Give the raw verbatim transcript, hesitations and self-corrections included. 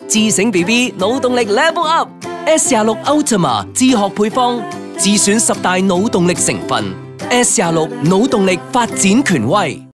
智醒 B B 腦動力 level up。S 廿六 Ultima 自學配方，自選十大腦動力成分。S 廿六腦動力發展權威。